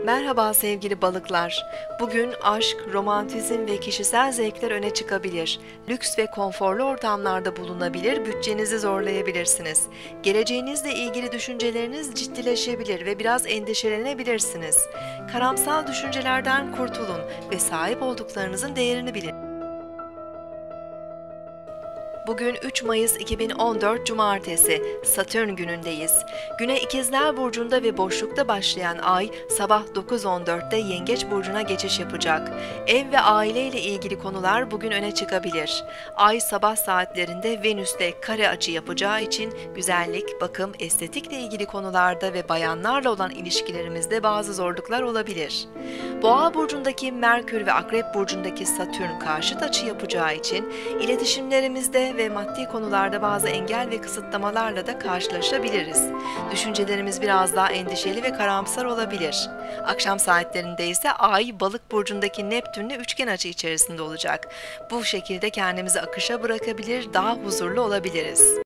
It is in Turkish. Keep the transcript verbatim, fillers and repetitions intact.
Merhaba sevgili balıklar. Bugün aşk, romantizm ve kişisel zevkler öne çıkabilir. Lüks ve konforlu ortamlarda bulunabilir, bütçenizi zorlayabilirsiniz. Geleceğinizle ilgili düşünceleriniz ciddileşebilir ve biraz endişelenebilirsiniz. Karamsal düşüncelerden kurtulun ve sahip olduklarınızın değerini bilin. Bugün üç Mayıs iki bin on dört Cumartesi, Satürn günündeyiz. Güne İkizler Burcu'nda ve boşlukta başlayan ay sabah dokuz on dörtte Yengeç Burcu'na geçiş yapacak. Ev ve aile ile ilgili konular bugün öne çıkabilir. Ay sabah saatlerinde Venüs'te kare açı yapacağı için güzellik, bakım, estetikle ilgili konularda ve bayanlarla olan ilişkilerimizde bazı zorluklar olabilir. Boğa Burcu'ndaki Merkür ve Akrep Burcu'ndaki Satürn karşıt açı yapacağı için iletişimlerimizde ve maddi konularda bazı engel ve kısıtlamalarla da karşılaşabiliriz. Düşüncelerimiz biraz daha endişeli ve karamsar olabilir. Akşam saatlerinde ise Ay, Balık burcundaki Neptün'le üçgen açı içerisinde olacak. Bu şekilde kendimizi akışa bırakabilir, daha huzurlu olabiliriz.